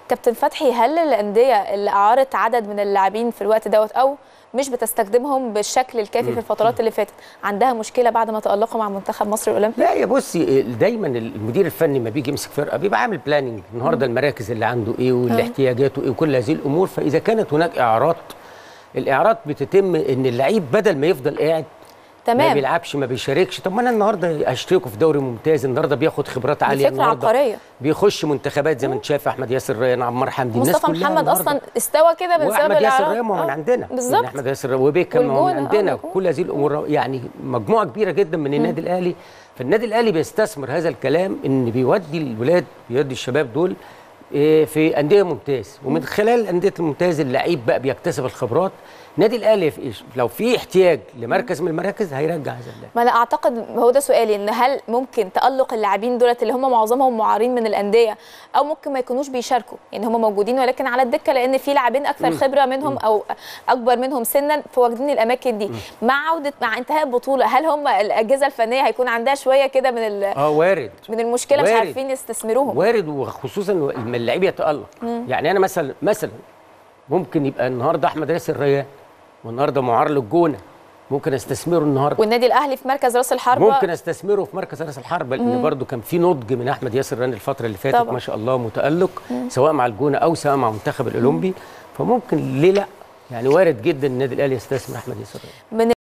كابتن فتحي، هل الانديه اللي اعارت عدد من اللاعبين في الوقت دوت او مش بتستخدمهم بالشكل الكافي في الفترات اللي فاتت عندها مشكله بعد ما تألقوا مع منتخب مصر الاولمبي؟ لا يا بصي، دايما المدير الفني ما بيجي يمسك فرقه بيبقى عامل بلاننج النهارده المراكز اللي عنده ايه والاحتياجات ايه وكل هذه الامور. فاذا كانت هناك اعارات، الاعارات بتتم ان اللعيب بدل ما يفضل قاعد ما بيلعبش ما بيشاركش. طب ما انا النهارده اشتركه في دوري ممتاز، النهارده بياخد خبرات عاليه، النهارده عبقرية. بيخش منتخبات زي ما انت شايف، احمد ياسر ريان، عمار حمدي، مصطفى محمد اصلا استوى كده بسبب احمد ياسر ريان من عندنا بالظبط، احمد ياسر وبيكم من عندنا. كل هذه الامور يعني مجموعه كبيره جدا من النادي الاهلي. فالنادي الاهلي بيستثمر هذا الكلام ان بيودي الولاد، بيودي الشباب دول في انديه ممتاز، ومن خلال انديه الممتاز اللعيب بقى بيكتسب الخبرات. النادي الاهلي لو في احتياج لمركز من المراكز هيرجع هذا اللاعب. ما انا اعتقد هو ده سؤالي، ان هل ممكن تألق اللاعبين دولت اللي هم معظمهم معارين من الانديه، او ممكن ما يكونوش بيشاركوا، يعني هم موجودين ولكن على الدكه لان في لاعبين اكثر خبره منهم او اكبر منهم سنا فواخدين الاماكن دي. مع انتهاء البطوله هل هم الاجهزه الفنيه هيكون عندها شويه كده من وارد من المشكله، مش عارفين يستثمروهم؟ وارد، وخصوصا لما اللعيب يتألق. يعني انا مثلا ممكن يبقى النهارده احمد ياسر ريان والنهارده معار للجونه، ممكن استثمره النهارده، والنادي الاهلي في مركز راس الحربه ممكن استثمره في مركز راس الحربه، لان برده كان في نضج من احمد ياسر ريان الفتره اللي فاتت طبعا. ما شاء الله متألق سواء مع الجونه او سواء مع المنتخب الاولمبي. فممكن ليه لا، يعني وارد جدا النادي الاهلي يستثمر احمد ياسر ريان.